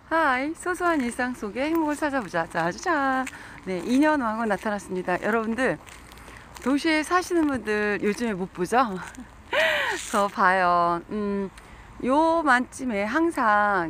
하이, 소소한 일상 속에 행복을 찾아보자. 짜자잔. 네, 2년 왕후 나타났습니다. 여러분들, 도시에 사시는 분들 요즘에 못 보죠? 저 봐요. 요만쯤에 항상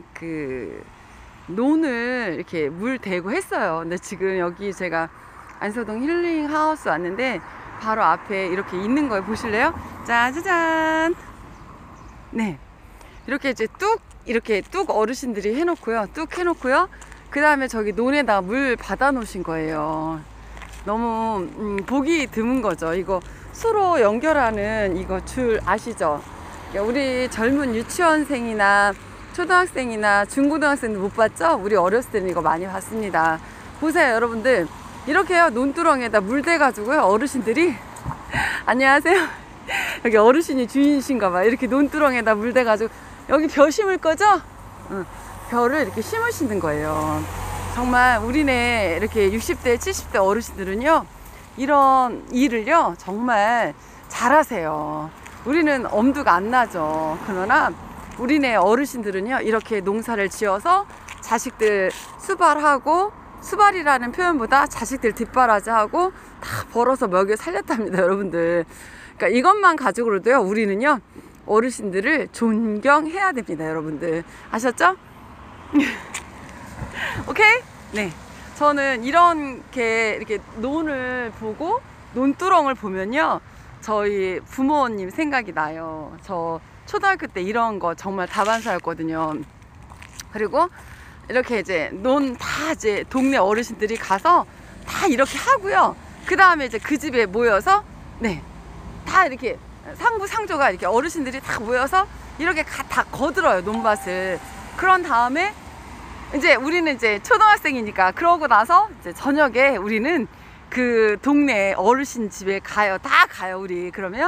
논을 이렇게 물 대고 했어요. 근데 지금 여기 제가 안서동 힐링 하우스 왔는데 바로 앞에 이렇게 있는 걸 보실래요? 짜자잔. 네. 이렇게 이제 이렇게 뚝 어르신들이 해놓고요. 뚝 해놓고요. 그 다음에 저기 논에다 물 받아 놓으신 거예요. 너무 보기 드문 거죠. 이거 수로 연결하는 이거 줄 아시죠? 우리 젊은 유치원생이나 초등학생이나 중고등학생도 못 봤죠? 우리 어렸을 때는 이거 많이 봤습니다. 보세요, 여러분들. 이렇게요, 논두렁에다 물 대가지고요, 어르신들이 안녕하세요. 여기 어르신이 주인이신가 봐. 이렇게 논두렁에다 물 대가지고 여기 벼 심을 거죠? 벼를 이렇게 심으시는 거예요. 정말 우리네 이렇게 60대 70대 어르신들은요, 이런 일을요 정말 잘하세요. 우리는 엄두가 안 나죠. 그러나 우리네 어르신들은요, 이렇게 농사를 지어서 자식들 수발하고, 수발이라는 표현보다 자식들 뒷바라지하고 다 벌어서 먹여 살렸답니다, 여러분들. 그러니까 이것만 가지고도요, 우리는요 어르신들을 존경해야 됩니다, 여러분들. 아셨죠? 오케이? 네. 저는 이렇게 논을 보고, 논두렁을 보면요, 저희 부모님 생각이 나요. 저 초등학교 때 이런 거 정말 다반사였거든요. 그리고 이렇게 이제 이제 동네 어르신들이 가서 다 이렇게 하고요. 그 다음에 이제 그 집에 모여서, 네, 다 이렇게 상부상조가 이렇게 어르신들이 다 모여서 이렇게 다 거들어요, 논밭을. 그런 다음에 이제 우리는 이제 초등학생이니까, 그러고 나서 이제 저녁에 우리는 그 동네 어르신 집에 가요. 다 가요, 우리. 그러면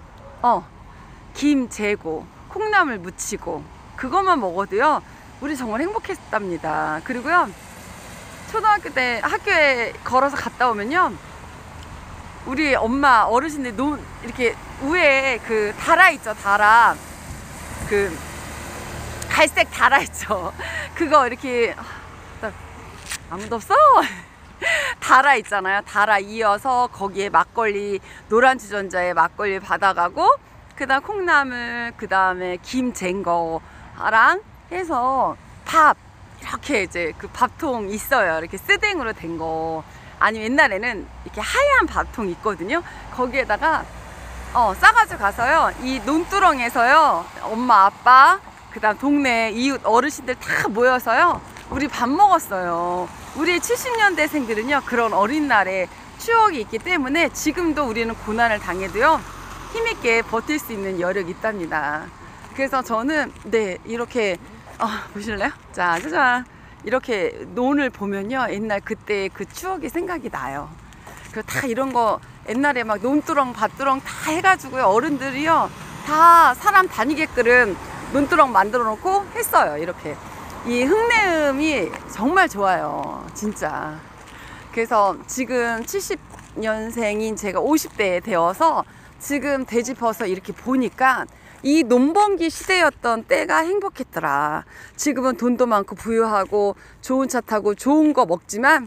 김 재고 콩나물 무치고 그것만 먹어도요, 우리 정말 행복했답니다. 그리고요, 초등학교 때 학교에 걸어서 갔다 오면요, 우리 엄마 어르신들 이렇게 위에 그 다라 있죠, 다라. 그 갈색 다라 있죠. 그거 이렇게 아무도 없어? 다라 있잖아요. 다라 이어서 거기에 막걸리, 노란 주전자에 막걸리 받아가고, 그 다음 콩나물, 그 다음에 김 잰 거랑 해서 밥, 이렇게 이제 그 밥통 있어요. 이렇게 쓰댕으로 된 거. 아니면 옛날에는 이렇게 하얀 밥통 있거든요. 거기에다가 싸가지고 가서요, 이 논두렁에서요, 엄마 아빠 그 다음 동네 이웃 어르신들 다 모여서요, 우리 밥 먹었어요. 우리 70년대생들은요 그런 어린 날의 추억이 있기 때문에 지금도 우리는 고난을 당해도요 힘있게 버틸 수 있는 여력이 있답니다. 그래서 저는 네, 이렇게 보실래요? 짜자잔. 이렇게 논을 보면요, 옛날 그때 그 추억이 생각이 나요. 그리고 다 이런 거 옛날에 막 논두렁 밭두렁 다 해가지고요, 어른들이요 다 사람 다니게끔 논두렁 만들어 놓고 했어요. 이렇게 이 흙내음이 정말 좋아요, 진짜. 그래서 지금 70년생인 제가 50대에 되어서 지금 되짚어서 이렇게 보니까 이 논번기 시대였던 때가 행복했더라. 지금은 돈도 많고 부유하고 좋은 차 타고 좋은 거 먹지만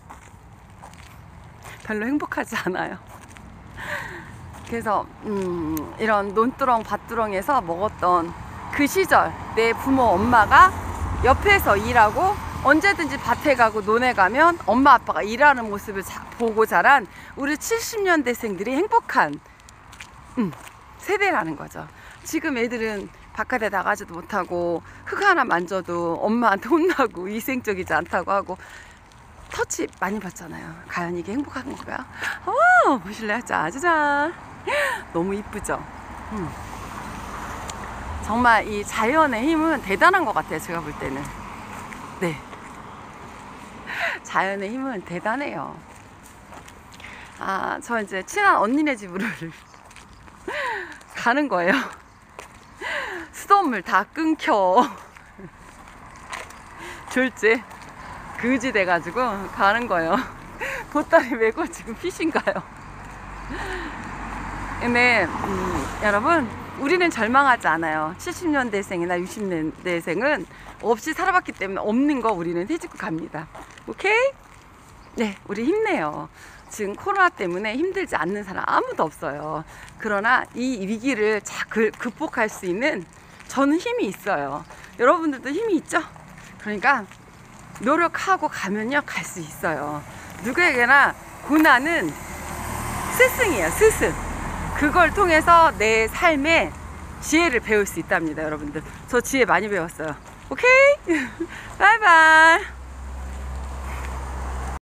별로 행복하지 않아요. 그래서 이런 논두렁 밭두렁에서 먹었던 그 시절, 내 부모 엄마가 옆에서 일하고 언제든지 밭에 가고 논에 가면 엄마 아빠가 일하는 모습을 보고 자란 우리 70년대생들이 행복한 세대라는 거죠. 지금 애들은 바깥에 나가지도 못하고 흙 하나 만져도 엄마한테 혼나고 위생적이지 않다고 하고 터치 많이 받잖아요. 과연 이게 행복한 건가요? 보실래요? 짜자잔. 너무 이쁘죠? 정말 이 자연의 힘은 대단한 것 같아요, 제가 볼 때는. 네, 자연의 힘은 대단해요. 저 이제 친한 언니네 집으로 가는 거예요. 수돗물 다 끊겨. 졸지 그지 돼가지고 가는 거예요. 보따리 메고 지금 피신 가요. 근데 여러분, 우리는 절망하지 않아요. 70년대생이나 60년대생은 없이 살아봤기 때문에 없는 거 우리는 해주고 갑니다. 오케이? 네, 우리 힘내요. 지금 코로나 때문에 힘들지 않는 사람 아무도 없어요. 그러나 이 위기를 잘 극복할 수 있는 저는 힘이 있어요. 여러분들도 힘이 있죠? 그러니까 노력하고 가면요, 갈 수 있어요. 누구에게나 고난은 스승이에요, 스승. 그걸 통해서 내 삶에 지혜를 배울 수 있답니다, 여러분들. 저 지혜 많이 배웠어요. 오케이? 바이바이.